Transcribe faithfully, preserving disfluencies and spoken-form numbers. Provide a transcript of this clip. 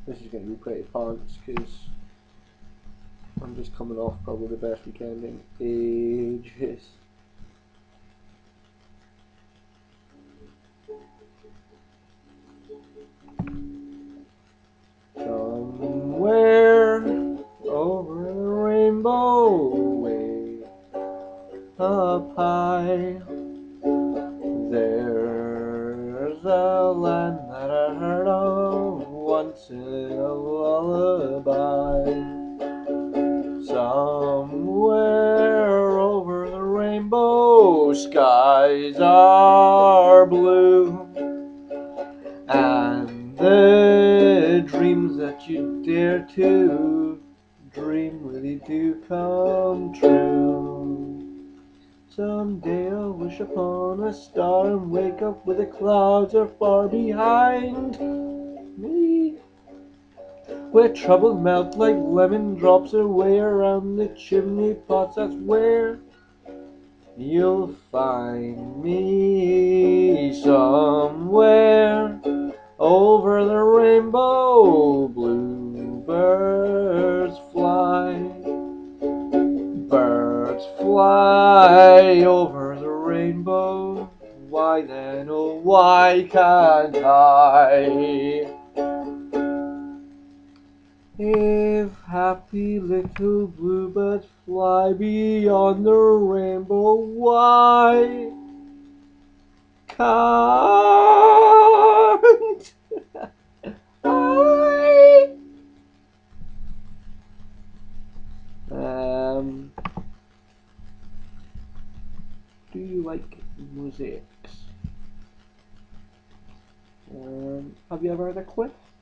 This is going to be pretty pants because I'm just coming off probably the best weekend in ages. Somewhere over the rainbow, way up high, there's a land that I heard of once in a lullaby. Somewhere over the rainbow, skies are blue, and the dreams that you dare to dream really do come true. Someday I'll wish upon a star and wake up where the clouds are far behind me, where troubles melt like lemon drops away around the chimney pots. That's where you'll find me. Somewhere over the rainbow, bluebirds fly. Birds fly over the rainbow. Why then, oh why can't I? If happy little bluebirds fly beyond the rainbow, why can't I? Um, do you like mosaics? Um, have you ever heard of Quiff?